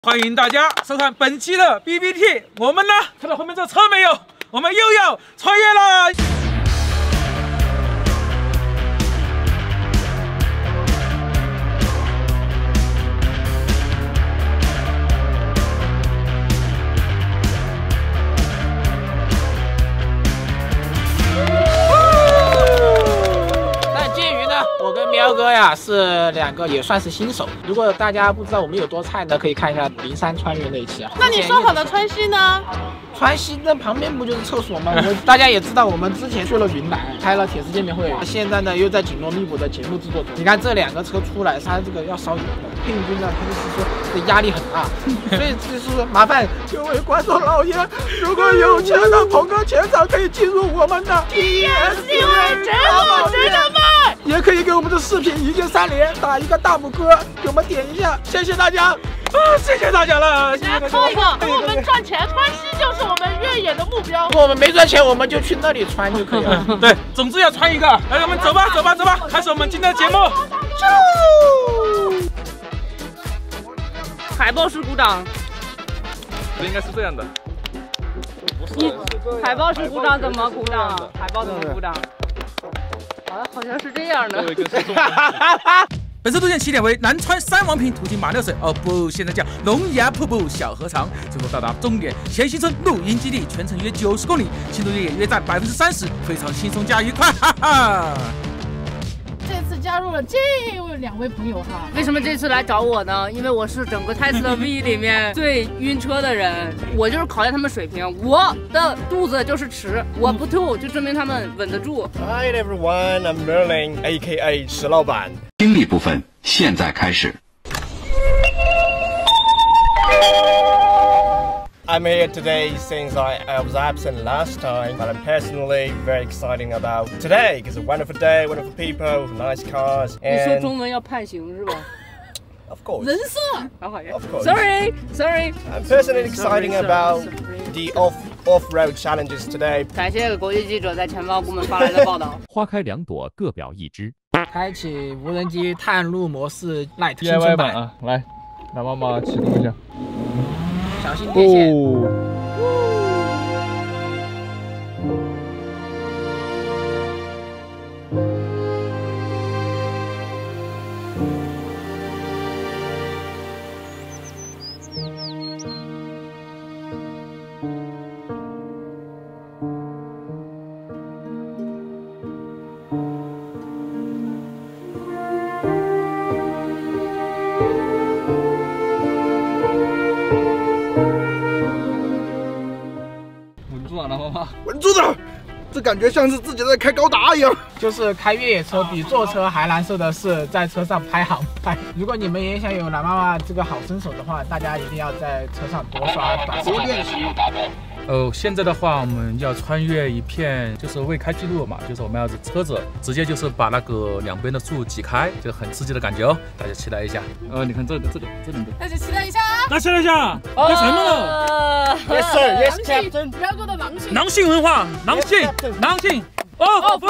欢迎大家收看本期的 BBT。我们呢，看到后面这车没有？我们又要穿越了。 我跟苗哥呀是两个也算是新手。如果大家不知道我们有多菜呢，可以看一下灵山穿越那一期啊。 那你说好的川西呢？ 川西那旁边不就是厕所吗？大家也知道，我们之前去了云南，开了铁丝见面会，现在呢又在紧锣密鼓的节目制作中。你看这两个车出来，它这个要烧油的，配军呢，他就是说这压力很大，所以就是说麻烦各位观众老爷，如果有钱的捧个钱场，可以进入我们的 TSUA 直播值得买。 也可以给我们的视频一键3连，打一个大拇哥，给我们点一下，谢谢大家， 谢谢大家了，谢谢大家。 抽一个，如果我们赚钱，川西就是我们越野的目标。 如果我们没赚钱，我们就去那里穿就可以了。 对，总之要穿一个。来，我们走吧，走吧，走吧，开始我们今天的节目。 海报式鼓掌。 这应该是这样的。 海报式鼓掌怎么鼓掌？海报怎么鼓掌？好像是这样的。 本次路线起点为南川三王坪，途经马料水，哦不，现在叫龙牙瀑布小河场，最后到达终点咸新村露营基地，全程约90公里，轻度越野约占30%，非常轻松加愉快，哈哈。 这次加入了这2位朋友哈，为什么这次来找我呢？因为我是整个泰斯的 V 里面最晕车的人，我就是考验他们水平，我的肚子就是尺，我不吐就证明他们稳得住。 Hi everyone, I'm Merlin, aka 石老板。 经历部分现在开始。 I'm here today since I was absent last time, but I'm personally very excited about today because it's a wonderful day, wonderful people, nice cars. 你说中文要判刑是吧 Of course. 人设，好 Of course. Sorry. I'm personally excited about the off-road challenges today. 感谢国际记者在前方给我们发来的报道。 花开2朵，各表一枝。 开启无人机探路模式 Light 新 DIY 春版版啊，来妈妈启动一下。 小心电线。 稳住的，这感觉像是自己在开高达一样。 就是开越野车比坐车还难受的是在车上拍航拍。如果你们也想有蓝妈妈这个好身手的话，大家一定要在车上多刷短视频练习。 现在的话我们要穿越一片就是未开记录嘛，就是我们要车子直接就是把那个两边的树挤开，就很刺激的感觉哦，大家期待一下。你看这两个， 大家期待一下啊！ 那期待一下，干什么呢 Yes sir, yes captain. 不要过的狼性， 狼性文化，狼性，off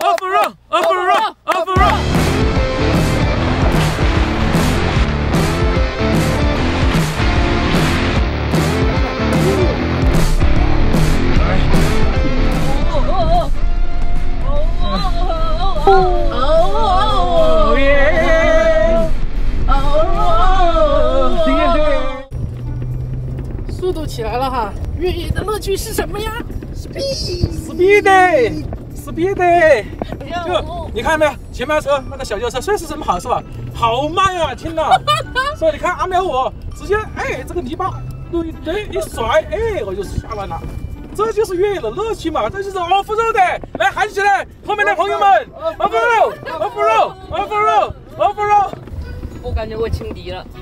road。 速度起来了哈！越野的乐趣是什么呀 Speed， 就你看到没有？前面车那个小轿车虽是这么好是吧？好慢啊，天哪！所以你看阿苗我直接这个泥巴路一甩，我就下来了。这就是越野的乐趣嘛，这就是 off road 的，来喊起来，后面的朋友们 ，off road。 我感觉我轻敌了。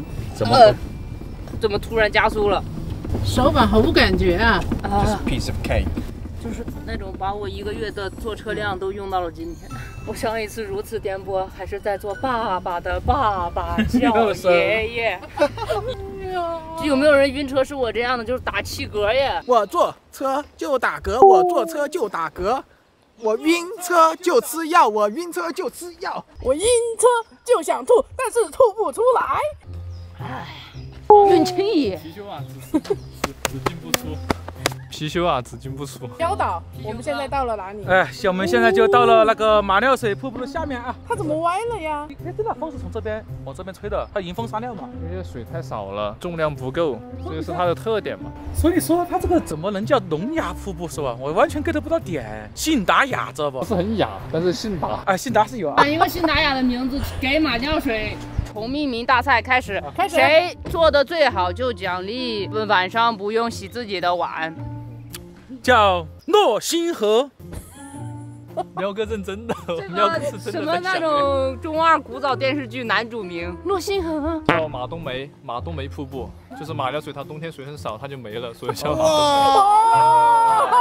怎么突然加速了？手把好无感觉啊！ Just a piece of cake. 就是那种把我1个月的坐车量都用到了今天。我上一次如此颠簸，还是在做爸爸的爸爸叫爷爷。有没有人晕车是我这样的？就是打气嗝耶！ 我坐车就打嗝，我坐车就打嗝。我晕车就吃药，我晕车就吃药。 我晕车就想吐，但是吐不出来。唉， 运轻易。 貔貅啊，只进不出。貔貅啊，只进不出。 妖岛，我们现在到了哪里？ 哎，我们现在就到了那个马料水瀑布的下面啊。 它怎么歪了呀？ 哎，真的，风是从这边往这边吹的，它迎风撒尿嘛。 因为水太少了，重量不够，这个是它的特点嘛。 所以说它这个怎么能叫聋哑瀑布是吧？我完全 get 不到点。信达雅知道不？ 不是很哑，但是信达。 哎，信达是有啊。 把一个新达雅的名字给马料水。从命名大赛开始，谁做的最好就奖励晚上不用洗自己的碗。 叫诺星河。 喵哥认真的， 喵哥是真的。什么那种中二古早电视剧男主名？诺星河。 叫马冬梅瀑布，就是马料水它冬天水很少，它就没了，所以叫马冬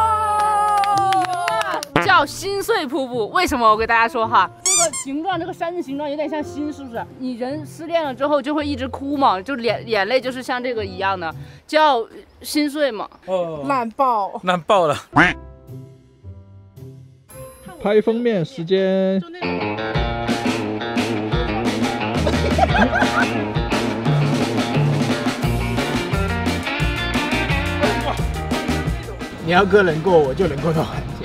梅。叫心碎瀑布，为什么？我给大家说哈，这个形状，这个山的形状有点像心，是不是？你人失恋了之后就会一直哭嘛，就眼泪就是像这个一样的，叫心碎嘛。 哦，烂爆了。 拍封面时间。 苗哥能过，我就能过到环节。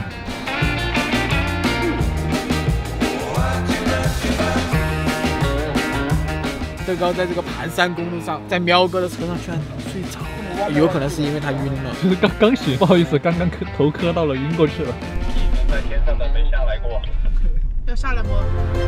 乐高在这个盘山公路上，在喵哥的车上居然睡着了，有可能是因为他晕了。 就是刚醒，不好意思，刚头磕到了，晕过去了。 在天上的没下来过。 要下来不？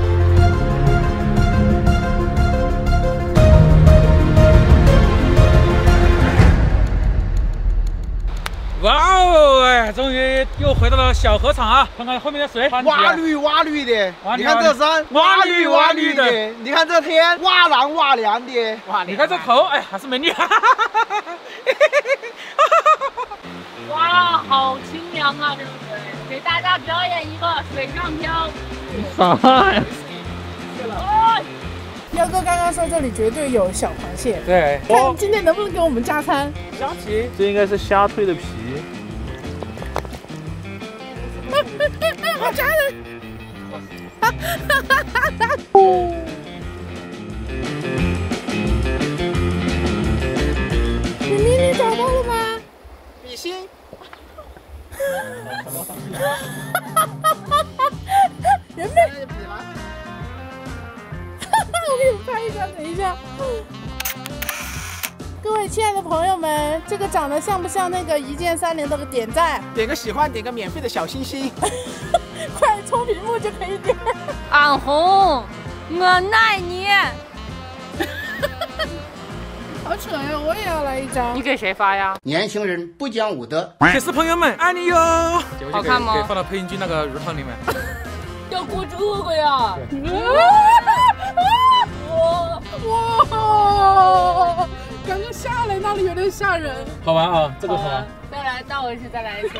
哇哦！哎，终于又回到了小河场啊！看看后面的水， 哇绿的，你看这山，哇绿的，你看这天，哇蓝哇凉的，哇！ 你看这头，哎，还是美丽。 哇，好清凉啊！这个水，给大家表演一个水上漂。 啥呀？ 彪哥刚刚说这里绝对有小螃蟹， 对， 看今天能不能给我们加餐？ 虾皮， 这应该是虾蜕的皮。 好家人！你找到了吗？ 比心。 人类。我给你拍一张，等一下。各位亲爱的朋友们，这个长得像不像那个一键30的点赞？ 点个喜欢，点个免费的小心心。 快冲屏幕就可以点。 俺红，我爱你。 好扯呀！我也要来一张。 你给谁发呀？ 年轻人不讲武德。 铁丝朋友们，爱你哟！ 好看吗？ 给放到配音君那个鱼汤里面。 要过这个呀！ 哇！刚刚下来那里有点吓人。 好玩啊，这个好玩。 再来倒回去，再来一次。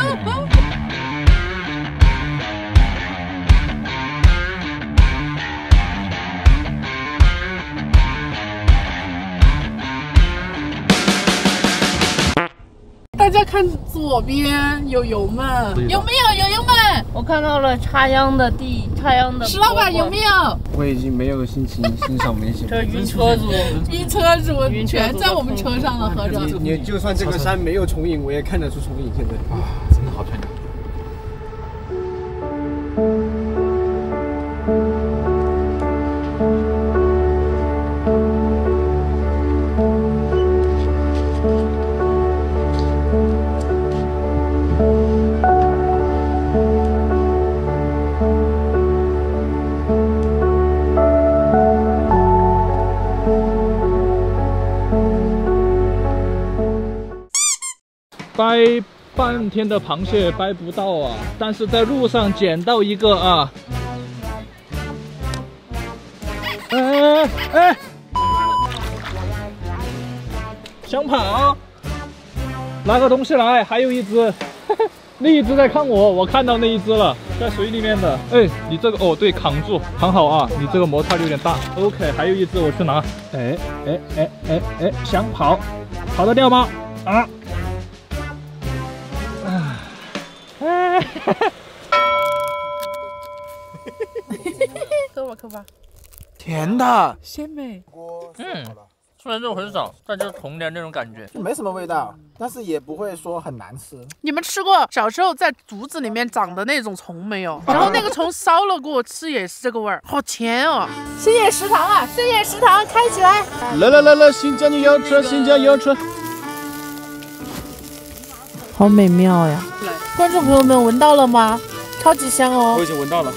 大家看左边有油们，有没有油们？ 我看到了插秧的石老板有没有？ 我已经没有心情欣赏美景。 这晕车主， 全在我们车上了，合着。 你就算这个山没有重影，我也看得出重影。现在啊，真的好漂亮。 掰半天的螃蟹掰不到啊，但是在路上捡到一个啊！哎！想跑，拿个东西来，还有一只，那一只在看我，我看到那一只了，在水里面的。哎，你这个哦，对，扛住，扛好啊！你这个摩擦力有点大。OK， 还有一只，我去拿。哎，想跑，跑得掉吗？啊！ 磕吧， 甜的， 鲜美。 虽然肉很少，但就是童年那种感觉。 没什么味道，但是也不会说很难吃。 你们吃过小时候在竹子里面长的那种虫没有？然后那个虫烧了过吃也是这个味儿，好甜哦！深夜食堂啊，深夜食堂开起来！ 来，新疆牛腰吃，新疆腰吃。 好美妙呀！观众朋友们闻到了吗？超级香哦！ 我已经闻到了。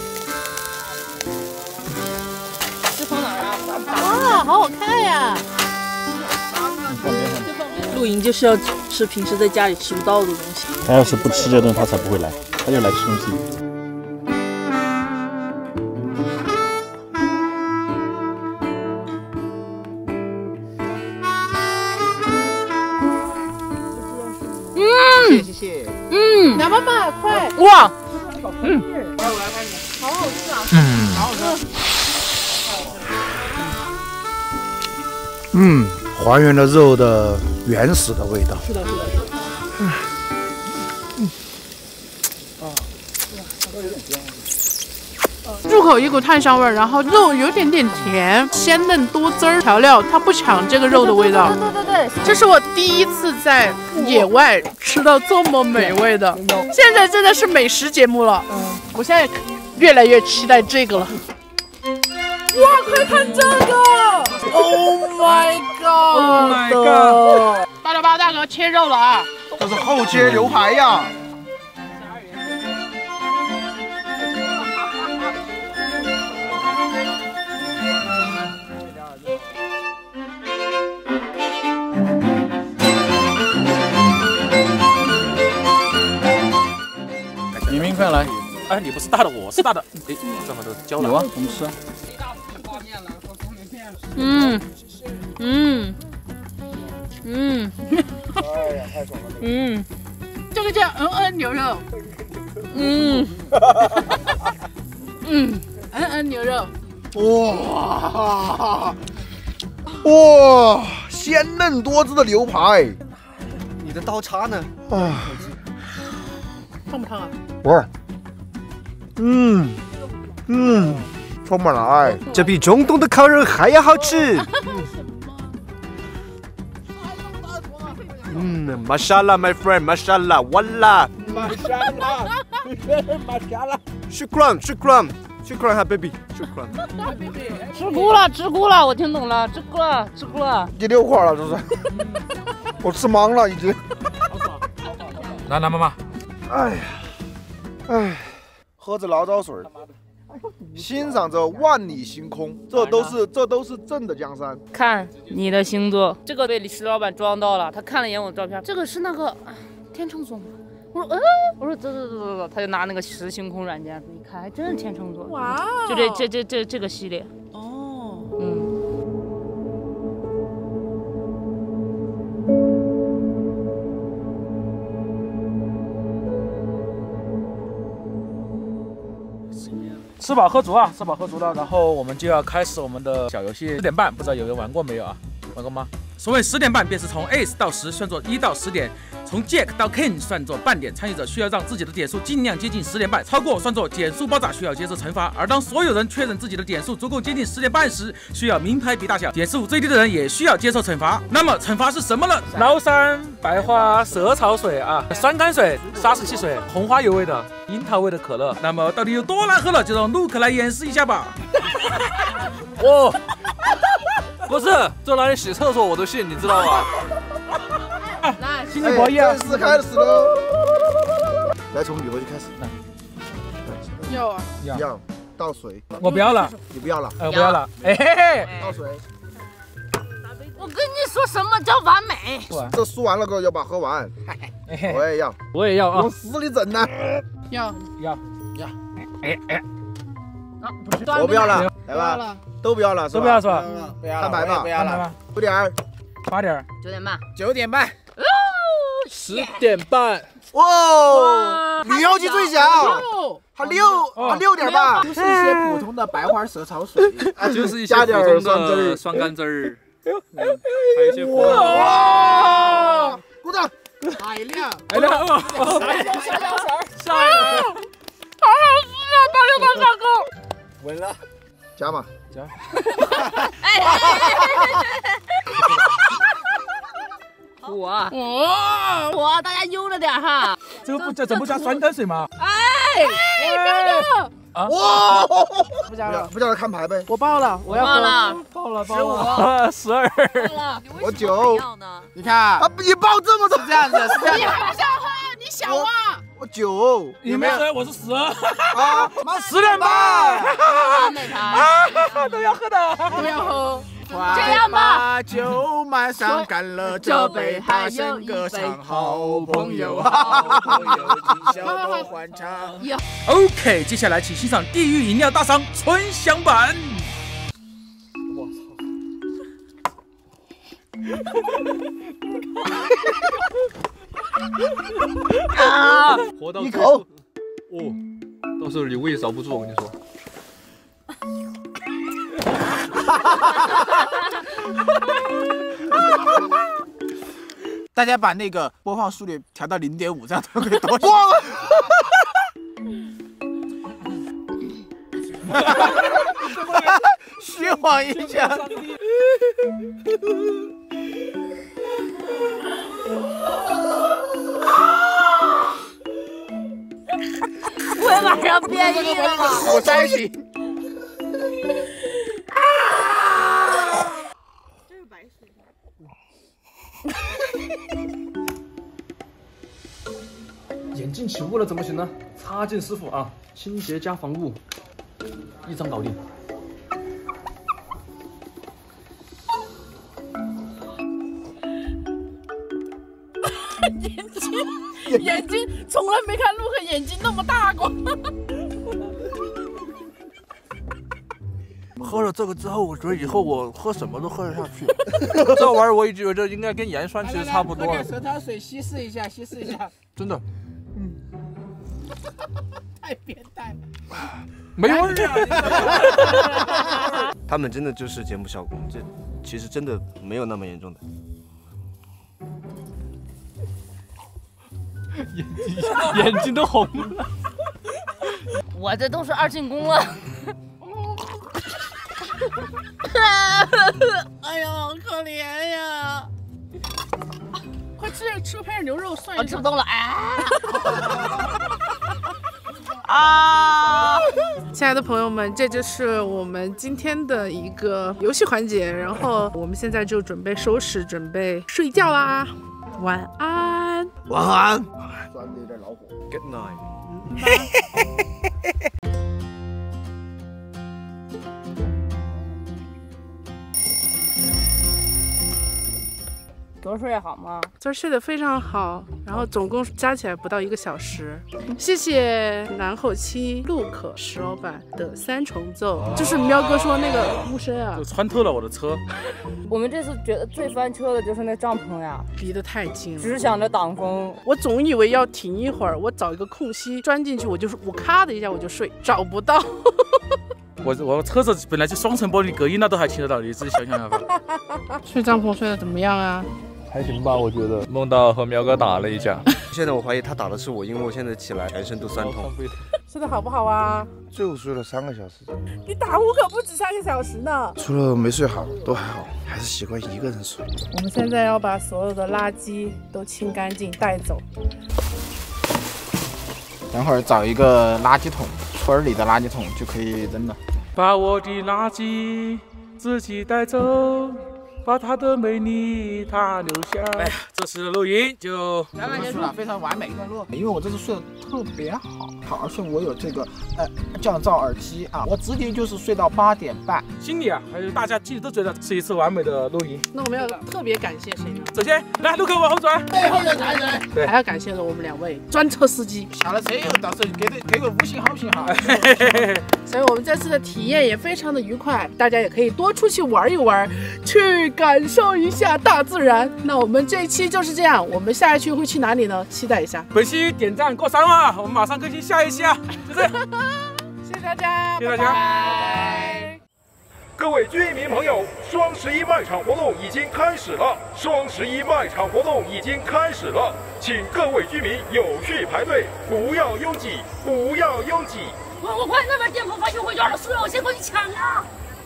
是从哪儿啊？ 哇，好好看呀！ 露营就是要吃平时在家里吃不到的东西。 他要是不吃这顿，他才不会来，他就来吃东西。 谢谢。 杨妈妈，快！ 哇， 好好吃啊！ 好好吃。 还原了肉的原始的味道。 是的。入口一股炭香味儿，然后肉有点甜，鲜嫩多汁儿，调料它不抢这个肉的味道。对，这是我第一次在野外吃到这么美味的，现在真的是美食节目了。我现在越来越期待这个了。哇，快看这个 ！Oh my god！Oh my god！ 868大哥切肉了啊！ 这是后街牛排呀！ 明明快来！ 哎，你不是大的，我是大的。哎，这么都焦了。 有啊，我们吃啊。 这个叫牛肉。牛肉。 哇，鲜嫩多汁的牛排。 你的刀叉呢？ 烫不烫啊？ 哇，充满了爱， 这比中东的烤肉还要好吃。Mashallah, my friend, Mashallah, Wallah. Shukran, Habibi, Shukran. 吃菇了，我听懂了，吃菇了。 第6块了，这是。我吃懵了已经。 来，妈妈。 喝着醪糟水，欣赏着万里星空，这都是朕的江山。 看你的星座，这个被石老板装到了，他看了一眼我的照片，这个是那个天秤座吗？我说走，他就拿那个实星空软件一看，还真是天秤座。哇，就这个系列。哦， 吃饱喝足啊，吃饱喝足了，然后我们就要开始我们的小游戏。10点半，不知道有人玩过没有啊？玩过吗？所谓10点半，便是从 Ace 到10算作1到10点，从 Jack 到 King 算作半点。参与者需要让自己的点数尽量接近10点半，超过算作点数爆炸，需要接受惩罚。而当所有人确认自己的点数足够接近10点半时，需要名牌比大小，点数最低的人也需要接受惩罚。那么惩罚是什么呢？崂山白花蛇草水啊，酸甘水、沙士汽水、红花油味的、樱桃味的可乐。那么到底有多难喝了？就让陆克来演示一下吧。 不是，这哪里洗厕所我都信，你知道吗？ 来， 心里博弈啊！ 正式开始喽！来，从你回去开始。 要啊， 要倒水。 我不要了， 你不要了？ 不要了。哎嘿嘿， 倒水。 我跟你说什么叫完美？ 这输完了，哥要把喝完。我也要， 我也要啊！ 往死里整呢。 要。 我不要了，来吧。都不要了， 都不要是吧？ 不要了， 摊牌吧， 不要了。 9点 ，8点 ，9点半 ，9点半 ，10点半。 哇！女妖姬最小，他6点半， 就是一些普通的白花蛇草水， 就是一些普通的酸甘汁儿，还有一些葡萄。 哇！鼓掌！ 海量， 海量， 好好吃啊！86大大哥， 稳了。 加嘛， 加。 我，大家悠着点哈。 这个这不加酸汤水吗？ 彪哥。 哇！ 不加了， 不加了，看牌呗。 我报了，我要报了 ，12。 我9。 你看， 你报这么多， 是这样子，是这样子。 你还不想喝？你小啊！ 我9。 你没10，我是10。 啊，妈10点半。 都要喝的， 都要喝。 这样吧， 酒满上干了这杯，大声歌唱，好朋友，好朋友，今宵多欢畅。 OK， 接下来请欣赏地狱饮料大赏春香版。我操！活到一口。哦，到时候你胃遭不住，我跟你说。 大家把那个播放速率调到0.5，这样都可以多。虚晃一下。 会马上变异了吗？ 我才行。 眼镜起雾了怎么行呢？擦镜师傅啊，清洁加防雾，一张搞定。 眼睛从来没看陆克眼睛那么大过。 喝了这个之后，我觉得以后我喝什么都喝得下去。这玩意儿我也觉得应该跟盐酸其实差不多了。 舌头水稀释一下，稀释一下。 真的。 太变态了。 没味儿啊！他们真的就是节目效果，这其实真的没有那么严重的。 眼睛都红了。 我这都是2进宫了。 哎呦，好可怜呀！快吃片牛肉涮一涮。 我吃不动了，啊！ 亲爱的朋友们，这就是我们今天的一个游戏环节，然后我们现在就准备收拾，准备睡觉啦。晚安， 晚安。钻的有点恼火。 Good night。 昨儿睡得好吗？ 昨儿睡得非常好，然后总共加起来不到1个小时。谢谢南后期陆可石老板的3重奏，就是喵哥说那个巫声啊， 就穿透了我的车。 我们这次觉得最翻车的就是那帐篷呀， 离得太近了， 只想着挡风。 我总以为要停一会儿，我找一个空隙钻进去，我咔的一下我就睡，找不到。 我车子本来就双层玻璃隔音，那都还听得到，你自己想想吧。 睡帐篷睡得怎么样啊？ 还行吧，我觉得。梦到和苗哥打了一架。 现在我怀疑他打的是我，因为我现在起来全身都酸痛。 睡得好不好啊？ 就睡了3个小时。 你打呼可不止3个小时呢。 除了没睡好都还好，还是习惯一个人睡。 我们现在要把所有的垃圾都清干净带走。 等会儿找一个垃圾桶，村里的垃圾桶就可以扔了。 把我的垃圾自己带走。 把她的美丽她留下。哎呀，这次的录音就结束了，非常完美。因为我这次睡得特别好，而且我有这个降噪耳机啊，我直接就是睡到8点半。 心里啊，还有大家其实都觉得是一次完美的录音。 那我们要特别感谢谁呢？ 首先来陆克往后转， 背后的男人。 对，还要感谢我们2位专车司机。 下了车以后，到时候给个5星好评哈。 所以我们这次的体验也非常的愉快，大家也可以多出去玩一玩，去感受一下大自然。那我们这一期就是这样，我们下一期会去哪里呢？期待一下。 本期点赞过3万，我们马上更新下一期啊！就这样， 谢谢大家， 谢谢大家， 拜拜。 各位居民朋友，双11卖场活动已经开始了！双11卖场活动已经开始了，请各位居民有序排队，不要拥挤，不要拥挤。 快，那边店铺发优惠券了，输了我先过去抢啊！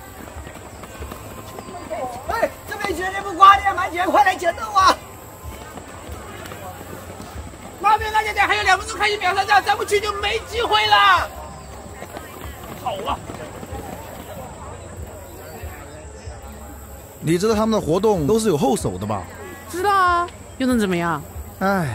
哎，这边绝对不挂的，满姐快来捡到我！ 那边那家店还有2分钟开始秒杀战，咱们去就没机会了。 好啊！ 你知道他们的活动都是有后手的吧？ 知道啊，又能怎么样？ 哎，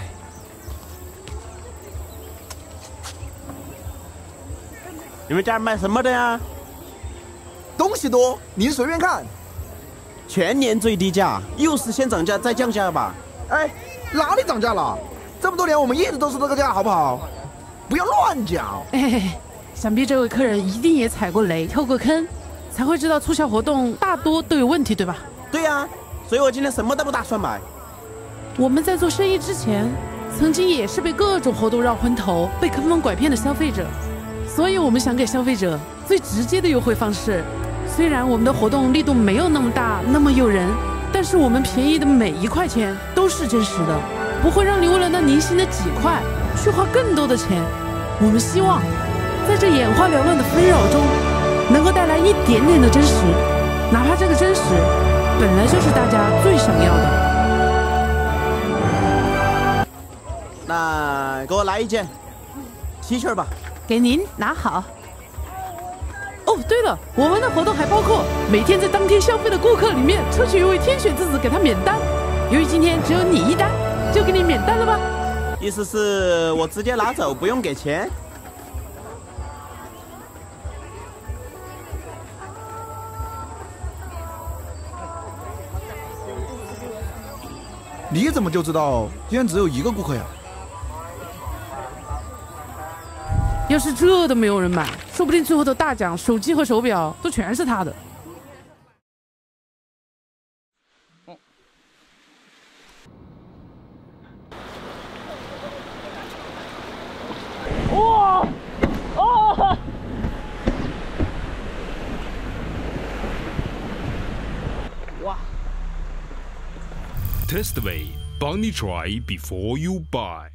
你们家卖什么的呀？ 东西多，您随便看。 全年最低价，又是先涨价再降价吧？ 哎，哪里涨价了？这么多年我们一直都是这个价，好不好？不要乱讲。 哎，想必这位客人一定也踩过雷、跳过坑，才会知道促销活动大多都有问题，对吧？ 对呀，所以我今天什么都不打算买。 我们在做生意之前，曾经也是被各种活动绕昏头、被坑蒙拐骗的消费者，所以我们想给消费者最直接的优惠方式。虽然我们的活动力度没有那么大、那么诱人，但是我们便宜的每1块钱都是真实的，不会让你为了那零星的几块去花更多的钱。我们希望在这眼花缭乱的纷扰中，能够带来一点点的真实，哪怕这个真实本来就是大家最想要的。 那给我来一件 T 恤吧， 给您拿好。哦，对了，我们的活动还包括每天在当天消费的顾客里面抽取一位天选之子给他免单。由于今天只有你1单，就给你免单了吧。 意思是我直接拿走，不用给钱？ 你怎么就知道今天只有1个顾客呀？ 要是这都没有人买，说不定最后的大奖手机和手表都全是他的。 哇！啊！ Testway 帮你 try before you buy。